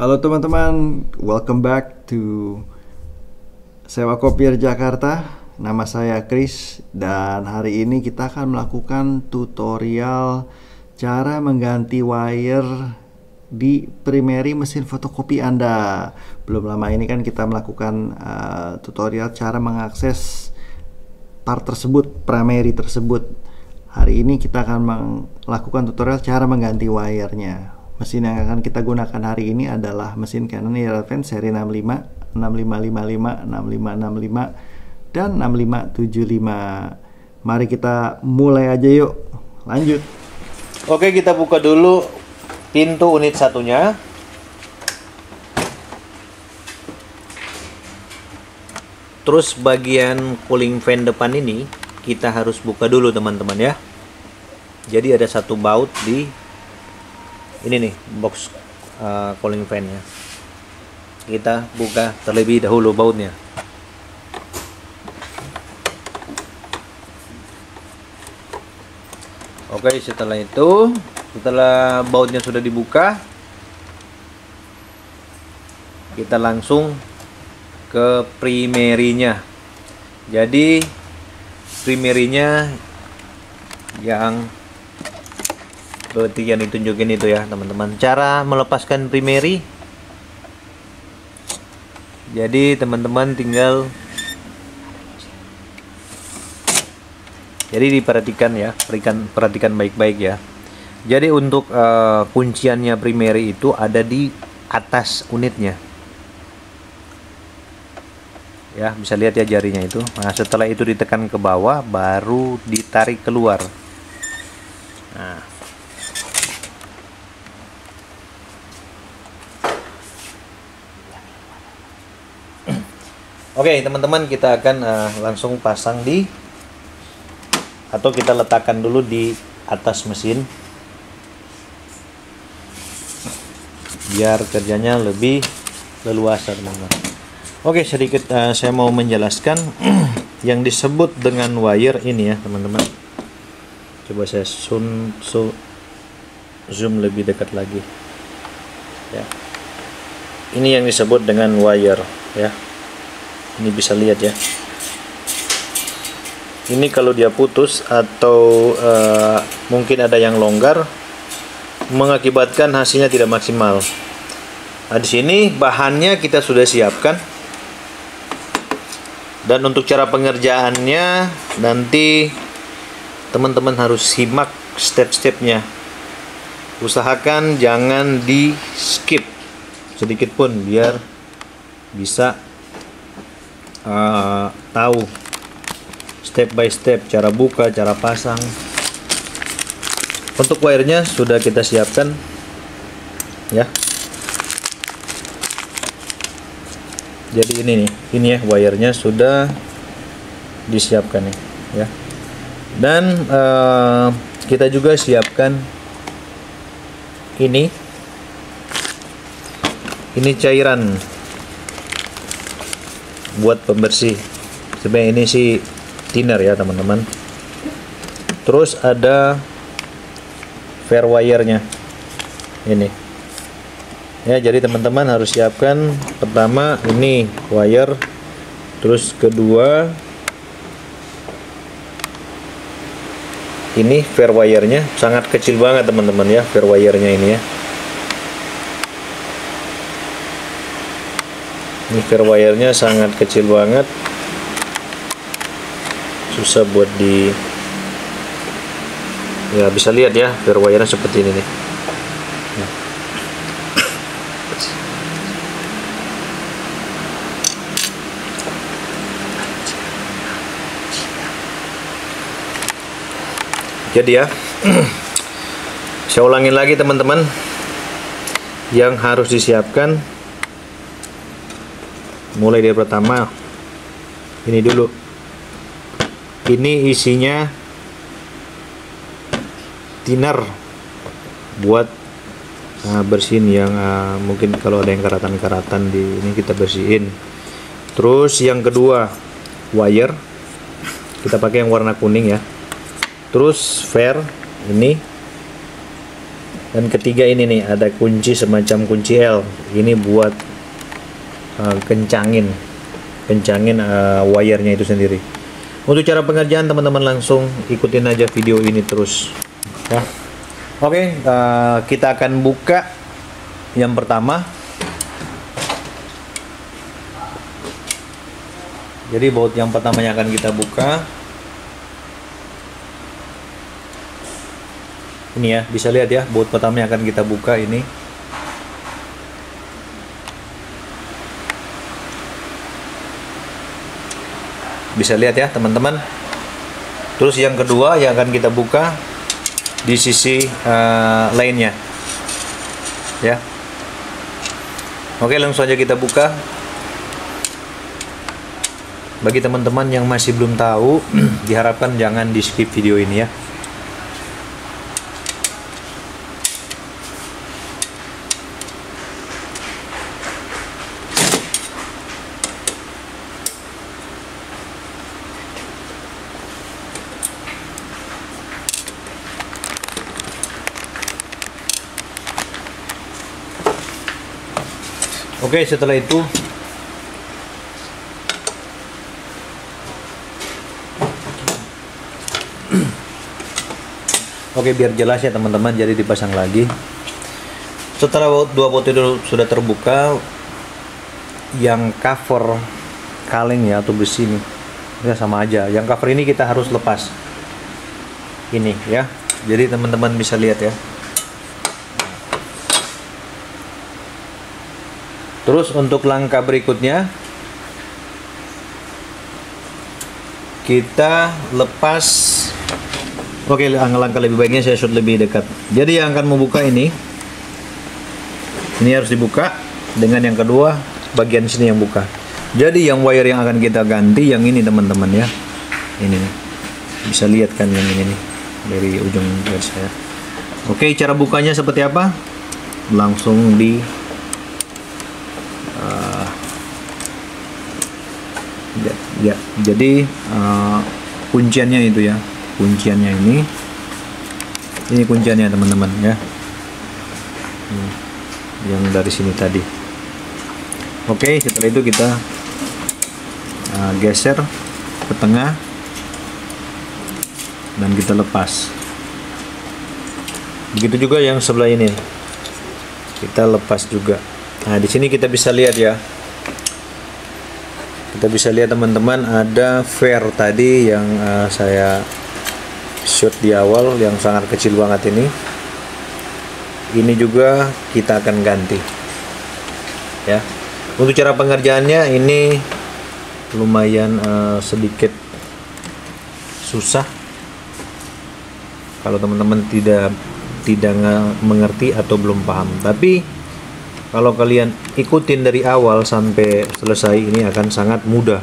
Halo teman-teman, welcome back to Sewa Kopier Jakarta. Nama saya Chris dan hari ini kita akan melakukan tutorial cara mengganti wire di primary mesin fotokopi Anda. Belum lama ini kan kita melakukan tutorial cara mengakses part tersebut, primary tersebut. Hari ini kita akan melakukan tutorial cara mengganti wirenya. Mesin yang akan kita gunakan hari ini adalah mesin Canon ER-Advance seri 65, 6555, 6565, dan 6575. Mari kita mulai aja yuk. Lanjut. Oke, kita buka dulu pintu unit satunya. Terus bagian cooling fan depan ini kita harus buka dulu teman-teman ya. Jadi ada satu baut di ini nih, box cooling fan nya. Kita buka terlebih dahulu bautnya. Oke, setelah itu, setelah bautnya sudah dibuka, kita langsung ke primary-nya. Jadi primary-nya yang seperti yang ditunjukin itu ya teman-teman. Cara melepaskan primary, jadi teman-teman tinggal diperhatikan ya, perhatikan baik-baik ya. Jadi untuk kunciannya primary itu ada di atas unitnya ya, bisa lihat ya jarinya itu. Nah, setelah itu ditekan ke bawah baru ditarik keluar. Nah, oke teman-teman, kita akan langsung pasang atau kita letakkan dulu di atas mesin biar kerjanya lebih leluasa teman-teman. Oke, sedikit saya mau menjelaskan yang disebut dengan wire ini ya teman-teman. Coba saya zoom lebih dekat lagi ya. Ini yang disebut dengan wire ya. Ini bisa lihat ya. Ini kalau dia putus atau mungkin ada yang longgar, mengakibatkan hasilnya tidak maksimal. Nah, di sini bahannya kita sudah siapkan. Dan untuk cara pengerjaannya nanti teman-teman harus simak step-stepnya. Usahakan jangan di skip sedikit pun biar bisa tahu step by step cara buka, cara pasang. Untuk wirenya sudah kita siapkan ya. Jadi ini ya wirenya sudah disiapkan nih ya. Dan kita juga siapkan ini cairan buat pembersih. Sebenarnya ini sih thinner ya teman-teman. Terus ada fair wire-nya ini ya. Jadi teman-teman harus siapkan pertama ini wire, terus kedua ini fair wire-nya, sangat kecil banget teman-teman ya fair wire-nya ini ya. Ini fair wire-nya sangat kecil banget, susah buat ya, bisa lihat ya fair wire-nya seperti ini nih. Jadi ya, saya ulangin lagi teman-teman, yang harus disiapkan mulai dari pertama ini dulu. Ini isinya thinner buat bersihin yang mungkin kalau ada yang karatan-karatan di ini kita bersihin. Terus yang kedua wire, kita pakai yang warna kuning ya. Terus fair ini Dan ketiga ini nih, ada kunci semacam kunci L. Ini buat kencangin wire-nya itu sendiri. Untuk cara pengerjaan teman-teman langsung ikutin aja video ini terus ya. Oke, kita akan buka yang pertama. Jadi baut yang pertama yang akan kita buka ini ya, bisa lihat ya, baut pertama yang akan kita buka ini. Bisa lihat ya teman-teman. Terus yang kedua yang akan kita buka di sisi lainnya ya. Oke, langsung aja kita buka. Bagi teman-teman yang masih belum tahu, diharapkan jangan di skip video ini ya. Oke, setelah itu oke, biar jelas ya teman-teman, jadi dipasang lagi. Setelah dua baut itu sudah terbuka, yang cover kaleng ya atau besi nih, ya sama aja. Yang cover ini kita harus lepas. Ini ya. Jadi teman-teman bisa lihat ya. Terus untuk langkah berikutnya, kita lepas. Oke, langkah lebih baiknya saya shoot lebih dekat. Jadi yang akan membuka ini harus dibuka dengan yang kedua bagian sini yang buka. Jadi yang wire yang akan kita ganti yang ini teman-teman ya. Ini nih. Bisa lihat kan yang ini nih dari ujung dari saya. Oke, cara bukanya seperti apa? Langsung di jadi kunciannya itu ya. Kunciannya ini kunciannya teman-teman ya, yang dari sini tadi. Oke, setelah itu kita geser ke tengah dan kita lepas. Begitu juga yang sebelah ini kita lepas juga. Nah, di sini kita bisa lihat ya, kita bisa lihat teman-teman, ada flare tadi yang saya shoot di awal yang sangat kecil banget ini juga kita akan ganti ya. Untuk cara pengerjaannya ini lumayan sedikit susah kalau teman-teman tidak mengerti atau belum paham, tapi kalau kalian ikutin dari awal sampai selesai ini akan sangat mudah.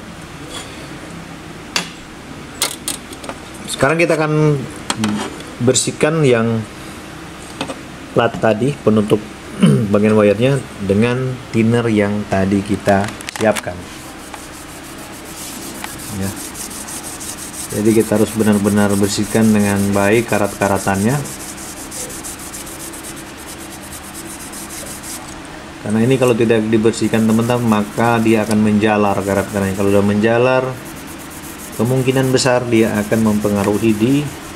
Sekarang kita akan bersihkan yang plat tadi, penutup bagian wire-nya dengan thinner yang tadi kita siapkan. Ya. Jadi kita harus benar-benar bersihkan dengan baik karat-karatannya. Karena ini kalau tidak dibersihkan teman-teman, maka dia akan menjalar karat-karatnya. Kalau sudah menjalar, kemungkinan besar dia akan mempengaruhi di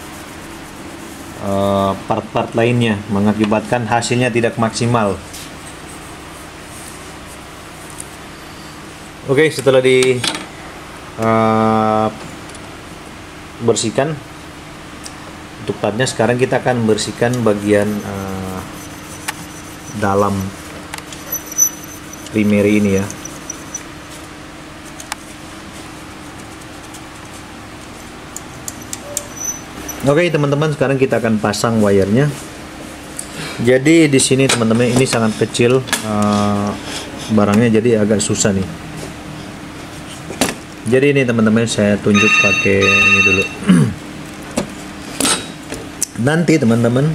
part-part lainnya, mengakibatkan hasilnya tidak maksimal. Oke, setelah bersihkan untuk partnya, sekarang kita akan bersihkan bagian dalam primary ini ya. Oke teman-teman, sekarang kita akan pasang wire-nya. Jadi di sini teman-teman ini sangat kecil barangnya, jadi agak susah nih. Jadi ini teman-teman saya tunjuk pakai ini dulu. Nanti teman-teman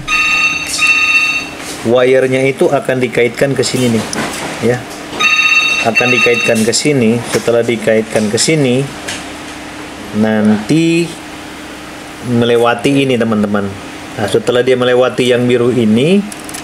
wire-nya itu akan dikaitkan ke sini nih, ya. Akan dikaitkan ke sini. Setelah dikaitkan ke sini, nanti melewati ini teman-teman. Nah, setelah dia melewati yang biru ini,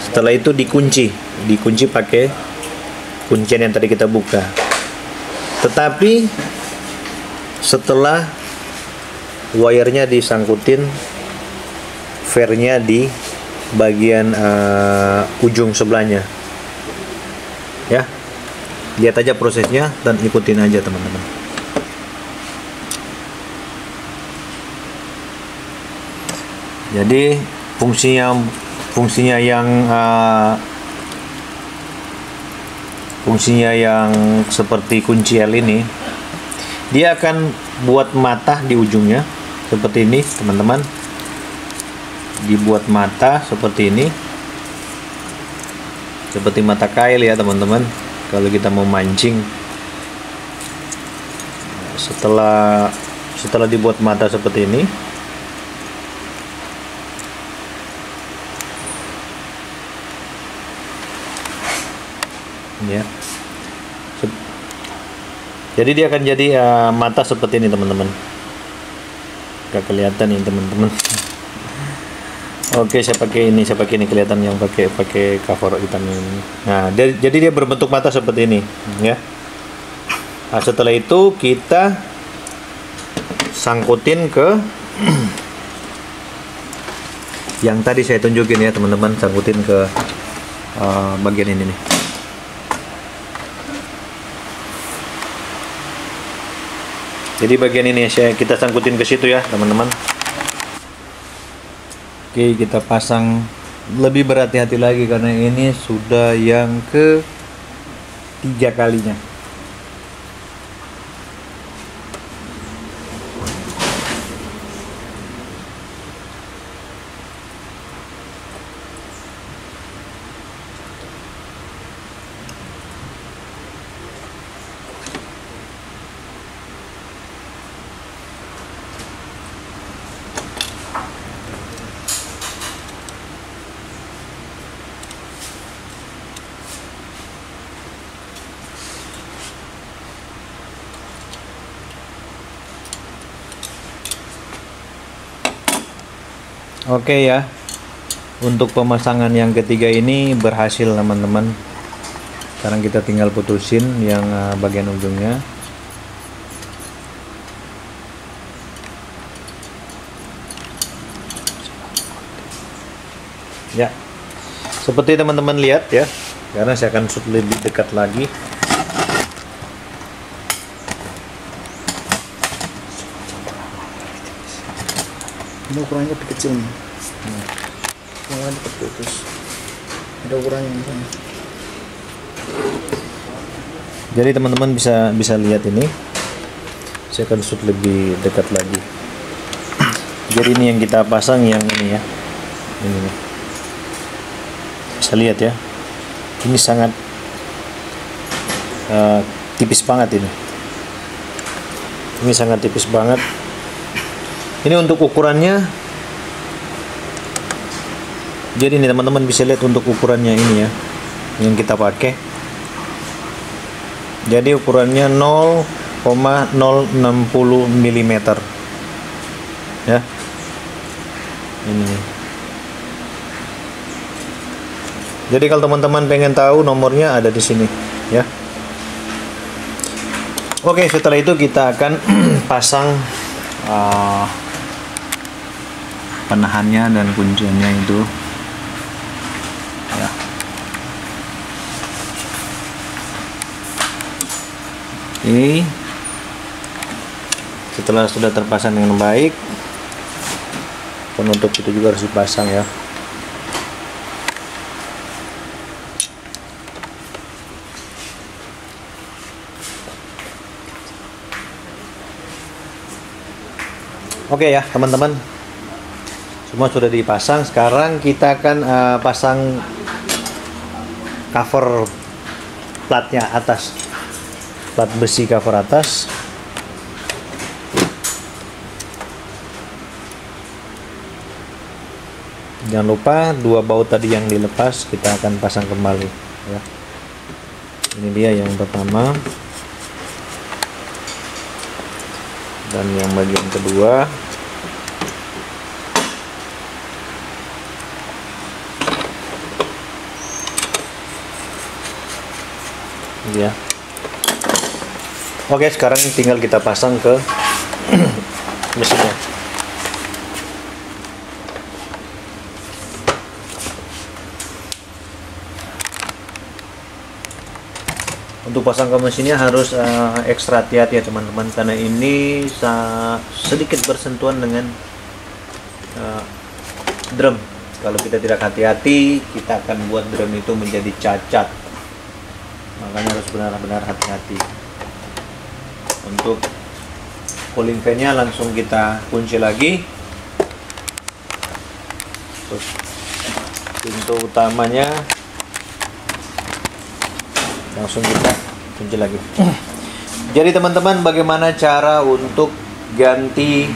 Setelah itu dikunci pakai kuncian yang tadi kita buka. Tetapi setelah wire-nya disangkutin fairnya di bagian ujung sebelahnya, ya, lihat aja prosesnya dan ikutin aja teman-teman. Jadi fungsinya yang seperti kunci L ini, dia akan buat mata di ujungnya seperti ini teman-teman. Dibuat mata seperti ini, seperti mata kail ya teman-teman, kalau kita mau mancing. Setelah dibuat mata seperti ini, ya, jadi dia akan jadi mata seperti ini teman-teman. Gak kelihatan ini teman-teman. Oke, saya pakai ini kelihatan yang pakai cover hitam ini. Nah, jadi dia berbentuk mata seperti ini, ya. Nah, setelah itu kita sangkutin ke yang tadi saya tunjukin ya teman-teman, sangkutin ke bagian ini nih. Jadi bagian ini kita sangkutin ke situ ya teman-teman. Oke, kita pasang lebih berhati-hati lagi karena ini sudah yang ke-3 kalinya. Oke ya, untuk pemasangan yang ketiga ini berhasil teman-teman. Sekarang kita tinggal putusin yang bagian ujungnya. Ya, seperti teman-teman lihat ya, karena saya akan shoot lebih dekat lagi. Ini ukurannya lebih kecil nih. Ukurannya terputus. Ada ukurannya di sana. Jadi teman-teman bisa lihat ini. Saya akan shoot lebih dekat lagi. Jadi ini yang kita pasang yang ini ya. Ini nih. Bisa lihat ya. Ini sangat tipis banget ini. Ini sangat tipis banget. Ini untuk ukurannya. Jadi ini teman-teman bisa lihat untuk ukurannya ini ya, yang kita pakai. Jadi ukurannya 0,060 mm ya. Ini. Jadi kalau teman-teman pengen tahu nomornya ada di sini ya. Oke, setelah itu kita akan pasang penahannya dan kunciannya itu ya. Oke, setelah sudah terpasang dengan baik, penutup itu juga harus dipasang ya. Oke ya teman-teman, semua sudah dipasang. Sekarang kita akan pasang cover platnya atas, plat besi cover atas. Jangan lupa 2 baut tadi yang dilepas kita akan pasang kembali ya. Ini dia yang pertama dan yang bagian kedua. gitu ya. Oke, sekarang tinggal kita pasang ke mesinnya. Untuk pasang ke mesinnya harus ekstra hati-hati ya teman-teman, karena ini sedikit bersentuhan dengan drum. Kalau kita tidak hati-hati, kita akan buat drum itu menjadi cacat. Makanya harus benar-benar hati-hati. Untuk cooling fan-nya langsung kita kunci lagi. Terus pintu utamanya langsung kita kunci lagi. Jadi teman-teman, bagaimana cara untuk ganti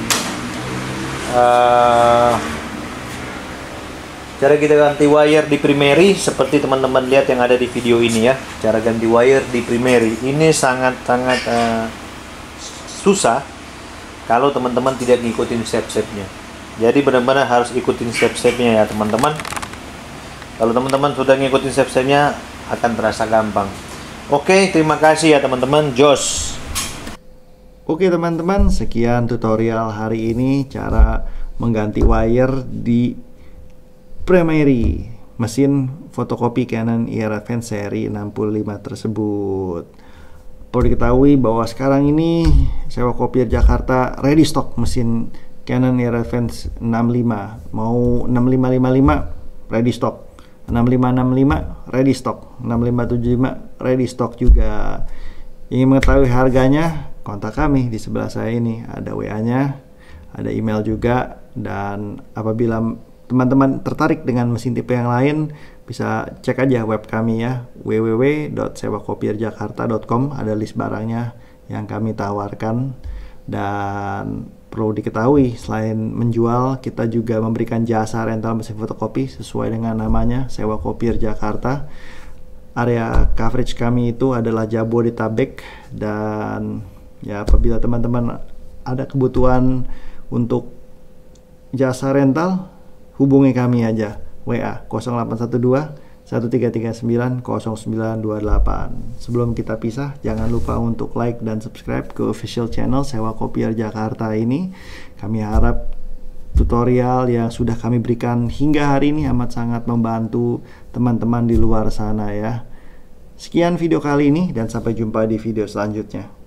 cara kita ganti wire di primary? Seperti teman-teman lihat yang ada di video ini ya, cara ganti wire di primary ini sangat-sangat susah kalau teman-teman tidak ngikutin step-stepnya. Jadi benar-benar harus ikutin step-stepnya ya teman-teman. Kalau teman-teman sudah ngikutin step-stepnya akan terasa gampang. Oke, terima kasih ya teman-teman. Jos. Oke teman-teman, sekian tutorial hari ini cara mengganti wire di primary mesin fotokopi Canon ER Advance seri 65 tersebut. Perlu diketahui bahwa sekarang ini Sewa Kopier Jakarta ready stock mesin Canon ER Advance 65, mau 6555 ready stock, 6565 ready stock, 6575 ready stock juga. Ingin mengetahui harganya, kontak kami di sebelah saya ini, ada WA-nya, ada email juga. Dan apabila teman-teman tertarik dengan mesin tipe yang lain, bisa cek aja web kami ya, www.sewakopierjakarta.com, ada list barangnya yang kami tawarkan. Dan perlu diketahui, selain menjual, kita juga memberikan jasa rental mesin fotokopi sesuai dengan namanya, Sewa Kopier Jakarta. Area coverage kami itu adalah Jabodetabek. Dan ya, apabila teman-teman ada kebutuhan untuk jasa rental, hubungi kami aja, WA 0812 1339 0928. Sebelum kita pisah, jangan lupa untuk like dan subscribe ke official channel Sewa Kopier Jakarta ini. Kami harap tutorial yang sudah kami berikan hingga hari ini amat sangat membantu teman-teman di luar sana ya. Sekian video kali ini dan sampai jumpa di video selanjutnya.